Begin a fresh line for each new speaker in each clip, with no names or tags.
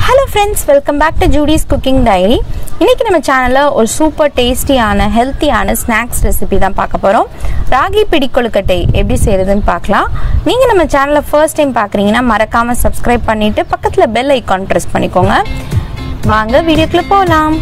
Hello friends, welcome back to Judy's Cooking Diary. இன்னைக்கு நம்ம சேனல்ல ஒரு சூப்பர் டேஸ்டியான ஹெல்த்தியான ஸ்நாக்ஸ் ரெசிபி தான் பார்க்க போறோம். ராகி பிடி கொழுக்கட்டை எப்படி செய்யறதுன்னு பார்க்கலாம். நீங்க நம்ம சேனலை ஃபர்ஸ்ட் டைம் பார்க்கறீங்கன்னா மறக்காம Subscribe பண்ணிட்டு பக்கத்துல பெல் ஐகான் பிரஸ் பண்ணிக்கோங்க. வாங்க வீடியோக்குள்ள போலாம்.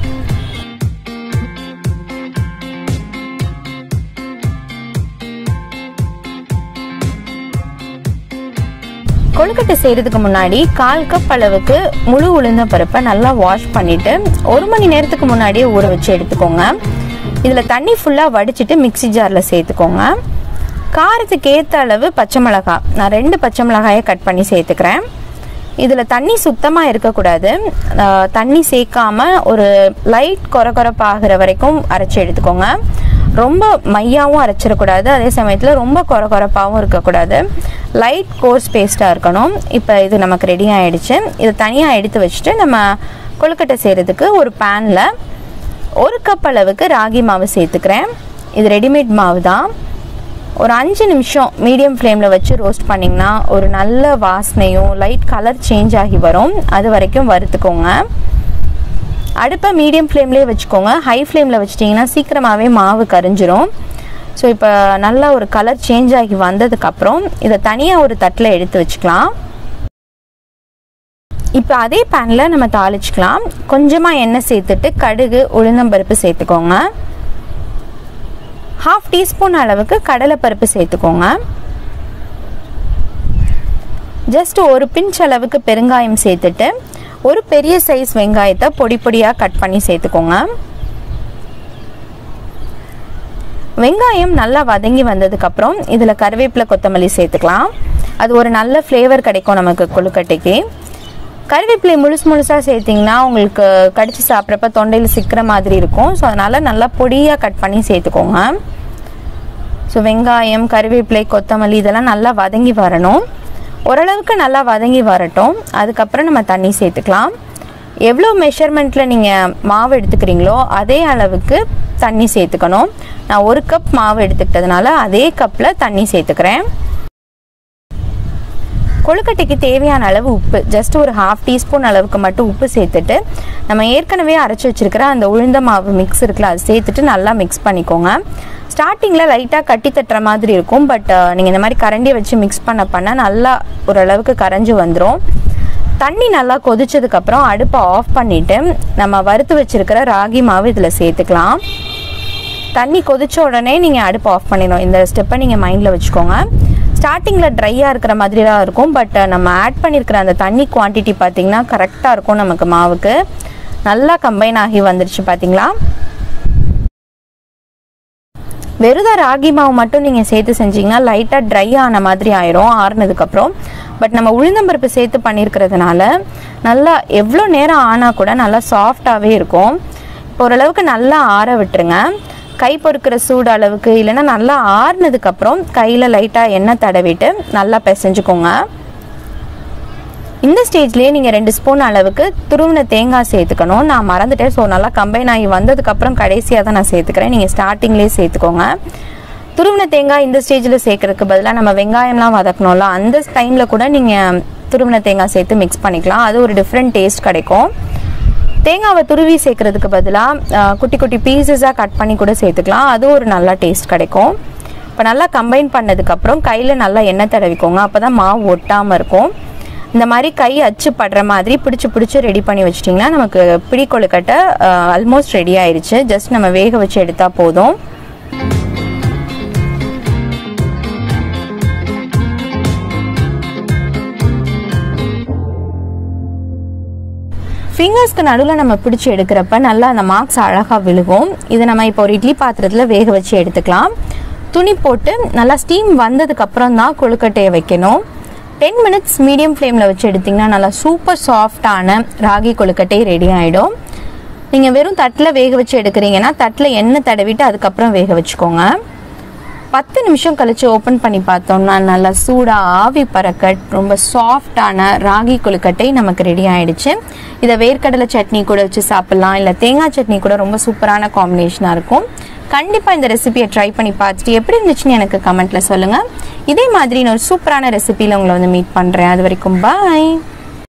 கொழுக்கட்டை செய்யறதுக்கு முன்னாடி 1/4 கப் அளவுக்கு முழு உளுந்த பருப்பை நல்லா வாஷ் பண்ணிட்டு 1 மணி நேரத்துக்கு முன்னாடியே ஊற வச்சு எடுத்துக்கோங்க. இதுல தண்ணி ஃபுல்லா வடிச்சிட்டு மிக்ஸி ஜார்ல சேர்த்துக்கோங்க. காரத்துக்கு ஏற்ற அளவு பச்சை மிளகாய், நான் 2 பச்சை மிளகாயை கட் பண்ணி சேர்த்துக்கிறேன். இதுல தண்ணி சுத்தமா இருக்கக்கூடாது. தண்ணி சேர்க்காம ஒரு லைட் கொரகொரப்பாகிற வரைக்கும் அரைச்சி எடுத்துக்கோங்க. ரொம்ப மையாவும் அரைச்சிடக்கூடாது, அதே சமயத்துல ரொம்ப கொரகொரப்பாவும் இருக்கக்கூடாது. லைட் கோர்ஸ் பேஸ்டா இருக்கணும். இப்போ இது நமக்கு ரெடி ஆயிடுச்சு. இதை தனியா எடுத்து வச்சுட்டு நம்ம கொழுக்கட்டை செய்யறதுக்கு ஒரு பேன்ல 1 கப் அளவுக்கு ராகி மாவு சேர்த்துக்கிறேன். இது ரெடிமேட் மாவு தான். ஒரு 5 நிமிஷம் மீடியம் ஃப்ளேமில் வச்சு ரோஸ்ட் பண்ணிங்கன்னா ஒரு நல்ல வாசனையும் லைட் கலர் சேஞ்ச் ஆகி வரும். அது வரைக்கும் வறுத்துக்கோங்க. அடுப்பை மீடியம் ஃப்ளேம்லேயே வச்சுக்கோங்க. ஹை ஃப்ளேமில் வச்சிட்டிங்கன்னா சீக்கிரமாகவே மாவு கரிஞ்சிரும். ஸோ இப்போ நல்லா ஒரு கலர் சேஞ்ச் ஆகி வந்ததுக்கப்புறம் இதை தனியாக ஒரு தட்டில் எடுத்து வச்சுக்கலாம். இப்போ அதே பேனில் நம்ம தாளிச்சுக்கலாம். கொஞ்சமாக எண்ணெய் சேர்த்துட்டு கடுகு உளுந்தம்பருப்பு சேர்த்துக்கோங்க. 1/2 டீஸ்பூன் அளவுக்கு கடலைப்பருப்பு சேர்த்துக்கோங்க. ஜஸ்ட் ஒரு பிஞ்ச் அளவுக்கு பெருங்காயம் சேர்த்துட்டு ஒரு பெரிய சைஸ் வெங்காயத்தை பொடி பொடியாக கட் பண்ணி சேர்த்துக்கோங்க. வெங்காயம் நல்லா வதங்கி வந்ததுக்கப்புறம் இதில் கருவேப்பிலை கொத்தமல்லி சேர்த்துக்கலாம். அது ஒரு நல்ல ஃப்ளேவர் கிடைக்கும் நமக்கு கொழுக்கட்டைக்கு. கருவேப்பிலை முழுசாக சேர்த்திங்கன்னா உங்களுக்கு கடிச்சு சாப்பிட்றப்ப தொண்டையில் சிக்கிற மாதிரி இருக்கும். ஸோ அதனால் நல்லா பொடியாக கட் பண்ணி சேர்த்துக்கோங்க. ஸோ வெங்காயம், கருவேப்பிலை, கொத்தமல்லி இதெல்லாம் நல்லா வதங்கி வரணும். ஓரளவுக்கு நல்லா வதங்கி வரட்டும். அதுக்கப்புறம் நம்ம தண்ணி சேர்த்துக்கலாம். எவ்வளோ மெஷர்மெண்ட்டில் நீங்கள் மாவு எடுத்துக்கிறீங்களோ அதே அளவுக்கு தண்ணி சேர்த்துக்கணும். நான் 1 கப் மாவு எடுத்துக்கிட்டதுனால அதே கப்பில் தண்ணி சேர்த்துக்கிறேன். கொழுக்கட்டைக்கு தேவையான அளவு உப்பு, ஜஸ்ட் ஒரு 1/2 டீஸ்பூன் அளவுக்கு மட்டும் உப்பு சேர்த்துட்டு நம்ம ஏற்கனவே அரைச்சி வச்சிருக்கிற அந்த உளுந்த மாவு மிக்ஸ் இருக்குல்ல, அது சேர்த்துட்டு நல்லா மிக்ஸ் பண்ணிக்கோங்க. ஸ்டார்டிங்கில் லைட்டாக கட்டி தட்டுற மாதிரி இருக்கும். பட் நீங்கள் இந்த மாதிரி கரண்டியை வச்சு மிக்ஸ் பண்ண நல்லா ஓரளவுக்கு கரைஞ்சி வந்துடும். தண்ணி நல்லா கொதிச்சதுக்கப்புறம் அடுப்பை ஆஃப் பண்ணிவிட்டு நம்ம வறுத்து வச்சிருக்கிற ராகி மாவு இதில் சேர்த்துக்கலாம். தண்ணி கொதிச்ச உடனே நீங்கள் அடுப்பை ஆஃப் பண்ணிடணும். இந்த ஸ்டெப்பை நீங்கள் மைண்டில் வச்சுக்கோங்க. ஸ்டார்டிங்கில் ட்ரையாக இருக்கிற மாதிரி தான் இருக்கும். பட் நம்ம ஆட் பண்ணியிருக்கிற அந்த தண்ணி குவான்டிட்டி பார்த்திங்கன்னா கரெக்டாக இருக்கும். நமக்கு மாவுக்கு நல்லா கம்பைன் ஆகி வந்துருச்சு பார்த்தீங்களா. வெறுத ராகி மாவு மட்டும் நீங்கள் சேர்த்து செஞ்சிங்கன்னா லைட்டாக ட்ரை ஆன மாதிரி ஆயிரும் ஆறுனதுக்கப்புறம். பட் நம்ம உளுந்தம்பருப்பு சேர்த்து பண்ணியிருக்கிறதுனால நல்லா எவ்வளோ நேரம் ஆனால் கூட நல்லா சாஃப்டாகவே இருக்கும். இப்போ ஓரளவுக்கு நல்லா ஆற விட்டுருங்க. கை பொறுக்கிற சூடு அளவுக்கு, இல்லைன்னா நல்லா ஆறுனதுக்கப்புறம் கையில் லைட்டாக எண்ணெய் தடவிட்டு நல்லா பிசைஞ்சுக்கோங்க. இந்த ஸ்டேஜ்லேயே நீங்கள் 2 ஸ்பூன் அளவுக்கு துருவின தேங்காய் சேர்த்துக்கணும். நான் மறந்துட்டேன். ஸோ நல்லா கம்பைன் ஆகி வந்ததுக்கப்புறம் கடைசியாக தான் நான் சேர்த்துக்கிறேன். நீங்கள் ஸ்டார்டிங்லேயே சேர்த்துக்கோங்க. துருவின தேங்காய் இந்த ஸ்டேஜில் சேர்க்கறதுக்கு பதிலாக நம்ம வெங்காயம்லாம் வதக்கணும்ல, அந்த டைமில் கூட நீங்கள் துருவின தேங்காய் சேர்த்து மிக்ஸ் பண்ணிக்கலாம். அது ஒரு டிஃப்ரெண்ட் டேஸ்ட் கிடைக்கும். தேங்காவை துருவி சேர்க்கறதுக்கு பதிலாக குட்டி குட்டி பீசஸாக கட் பண்ணி கூட சேர்த்துக்கலாம். அது ஒரு நல்ல டேஸ்ட் கிடைக்கும். இப்போ நல்லா கம்பைன் பண்ணதுக்கப்புறம் கையில் நல்லா எண்ணெய் தடவிக்கோங்க. அப்போ தான் மாவு ஒட்டாமல் இருக்கும். இந்த மாதிரி கை அச்சு படுற மாதிரி பிடிச்சி ரெடி பண்ணி வச்சிட்டிங்கன்னா நமக்கு பிடி கொழுக்கட்டை ஆல்மோஸ்ட் ரெடி ஆயிடுச்சு. ஜஸ்ட் நம்ம வேக வச்சு எடுத்தால் போதும். ஃபிங்கர்ஸ்க்கு நடுவில் நம்ம பிடிச்சி எடுக்கிறப்ப நல்லா அந்த மார்க்ஸ் அழகாக விழுகும். இதை நம்ம இப்போ ஒரு இட்லி பாத்திரத்தில் வேக வச்சு எடுத்துக்கலாம். துணி போட்டு நல்லா ஸ்டீம் வந்ததுக்கப்புறம் தான் கொழுக்கட்டையை வைக்கணும். 10 மினிட்ஸ் மீடியம் ஃப்ளேமில் வச்சு எடுத்திங்கன்னா நல்லா சூப்பர் சாஃப்டான ராகி கொழுக்கட்டை ரெடி ஆகிடும். நீங்கள் வெறும் தட்டில் வேக வச்சு எடுக்கிறீங்கன்னா தட்டில் எண்ணெய் தடவிட்டு அதுக்கப்புறம் வேக வச்சுக்கோங்க. 10 நிமிஷம் கழிச்சு ஓப்பன் பண்ணி பார்த்தோம்னா நல்லா சூடாக ஆவி பறக்க ரொம்ப சாஃப்டான ராகி கொழுக்கட்டை நமக்கு ரெடி ஆயிடுச்சு. இதை வேர்க்கடலை சட்னி கூட வச்சு சாப்பிட்லாம், இல்லை தேங்காய் சட்னி கூட ரொம்ப சூப்பரான காம்பினேஷனாக இருக்கும். கண்டிப்பாக இந்த ரெசிபியை ட்ரை பண்ணி பார்த்துட்டு எப்படி இருந்துச்சுன்னு எனக்கு கமெண்ட்டில் சொல்லுங்கள். இதே மாதிரி நான் ஒரு சூப்பரான ரெசிபியில் உங்களை வந்து மீட் பண்ணுறேன். அது வரைக்கும் பாய்.